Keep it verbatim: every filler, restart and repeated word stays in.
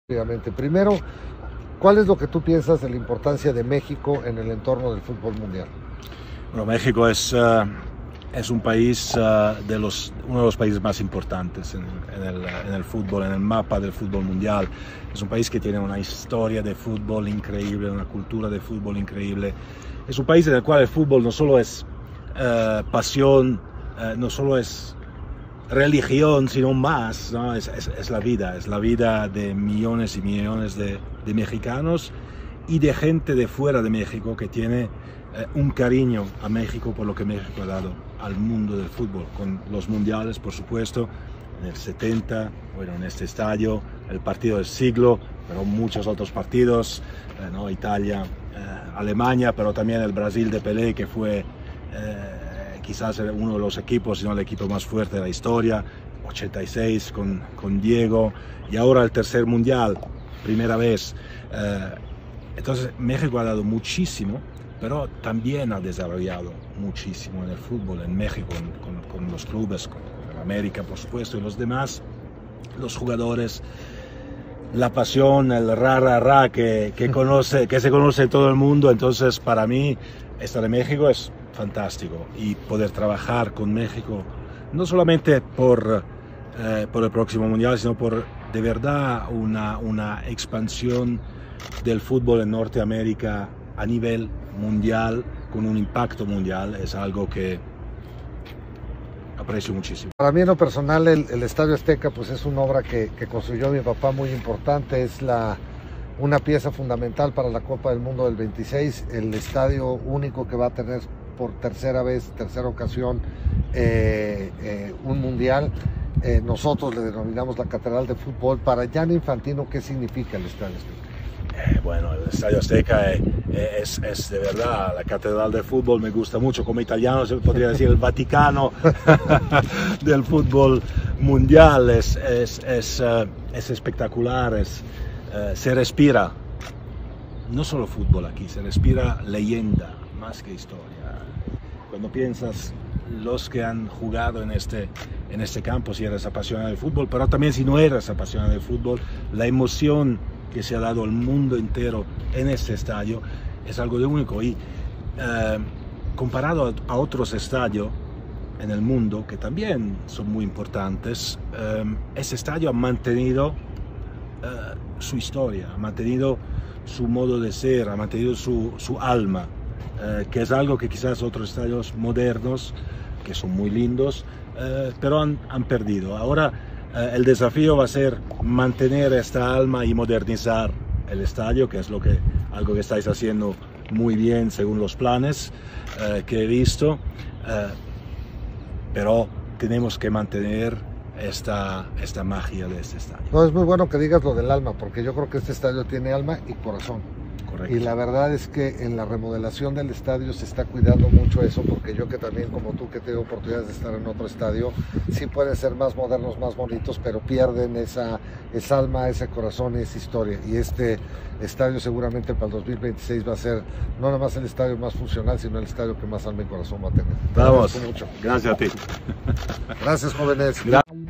Primero, ¿cuál es lo que tú piensas de la importancia de México en el entorno del fútbol mundial? Bueno, México es, uh, es un país, uh, de los, uno de los países más importantes en, en, el, en el fútbol, en el mapa del fútbol mundial. Es un país que tiene una historia de fútbol increíble, una cultura de fútbol increíble. Es un país en el cual el fútbol no solo es uh, pasión, uh, no solo es religión, sino más, ¿no? es, es, es la vida, es la vida de millones y millones de, de mexicanos y de gente de fuera de México que tiene eh, un cariño a México por lo que México ha dado al mundo del fútbol, con los mundiales, por supuesto, en el setenta, bueno, en este estadio, el partido del siglo, pero muchos otros partidos, eh, ¿no? Italia, eh, Alemania, pero también el Brasil de Pelé, que fue eh, quizás uno de los equipos, si no el equipo más fuerte de la historia, ochenta y seis con, con Diego, y ahora el tercer mundial, primera vez. Eh, entonces México ha dado muchísimo, pero también ha desarrollado muchísimo en el fútbol, en México, con, con, con los clubes, con América por supuesto, y los demás, los jugadores, la pasión, el ra, ra, ra que, que, conoce, que se conoce en todo el mundo. Entonces para mí estar en México es fantástico, y poder trabajar con México no solamente por, eh, por el próximo mundial, sino por de verdad una, una expansión del fútbol en Norteamérica a nivel mundial, con un impacto mundial, es algo que aprecio muchísimo. Para mí en lo personal el, el Estadio Azteca pues es una obra que, que construyó mi papá, muy importante, es la una pieza fundamental para la Copa del Mundo del veintiséis, el estadio único que va a tener por tercera vez, tercera ocasión, eh, eh, un mundial. Eh, nosotros le denominamos la Catedral de Fútbol. Para Gianni Infantino, ¿qué significa el Estadio Azteca? Eh, bueno, el Estadio Azteca eh, es, es de verdad la Catedral del Fútbol. Me gusta mucho, como italiano se podría decir el Vaticano del fútbol mundial. Es, es, es, uh, es espectacular, es, uh, se respira no solo fútbol aquí, se respira leyenda más que historia. Cuando piensas los que han jugado en este, en este campo, si eres apasionado del fútbol, pero también si no eres apasionado del fútbol, la emoción que se ha dado al mundo entero en este estadio es algo de único. Y eh, comparado a otros estadios en el mundo, que también son muy importantes, eh, este estadio ha mantenido eh, su historia, ha mantenido su modo de ser, ha mantenido su, su alma. Eh, que es algo que quizás otros estadios modernos, que son muy lindos, eh, pero han, han perdido. Ahora eh, el desafío va a ser mantener esta alma y modernizar el estadio, que es lo que, algo que estáis haciendo muy bien según los planes eh, que he visto, eh, pero tenemos que mantener esta, esta magia de este estadio. No, es muy bueno que digas lo del alma, porque yo creo que este estadio tiene alma y corazón. Correcto. Y la verdad es que en la remodelación del estadio se está cuidando mucho eso, porque yo que también como tú que tengo oportunidades de estar en otro estadio, sí pueden ser más modernos, más bonitos, pero pierden esa, esa alma, ese corazón y esa historia. Y este estadio seguramente para el dos mil veintiséis va a ser no nada más el estadio más funcional, sino el estadio que más alma y corazón va a tener. Vamos, mucho. Gracias a ti. Gracias, jóvenes. Gracias.